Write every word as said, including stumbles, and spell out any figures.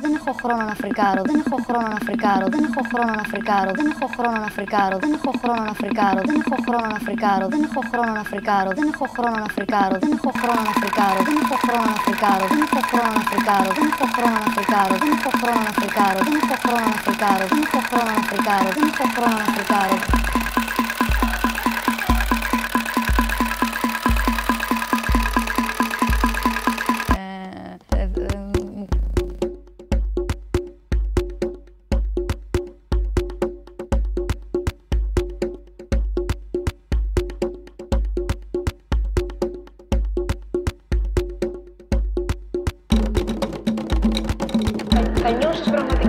δεν έχω χρόνο να φρικάρω, δεν έχω χρόνο να φρικάρω, δεν έχω χρόνο να φρικάρω, δεν έχω χρόνο να φρικάρω, δεν έχω χρόνο να φρικάρω, δεν έχω χρόνο να φρικάρω, δεν έχω χρόνο να φρικάρω, δεν έχω χρόνο να φρικάρω, δεν έχω χρόνο να φρικάρω, δεν έχω χρόνο να φρικάρω, δεν έχω χρόνο να φρικάρω, δεν έχω χρόνο να φρικάρω, δεν έχω χρόνο να φρικάρω, δεν έχω χρόνο να φρικάρω, δεν έχω χρόνο να φρικάρω, δεν έχω χρόνο να φρικάρω. Θα νιώσεις πραγματικά